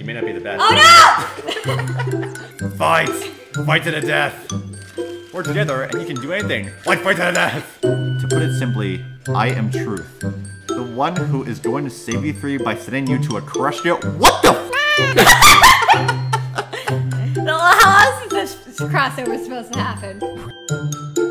may not be the best. Oh no! Fight! Fight to the death! We're together and you can do anything. Fight to the death! To put it simply, I am truth. The one who is going to save you three by sending you to a crushed it. What the f? How else is this crossover supposed to happen?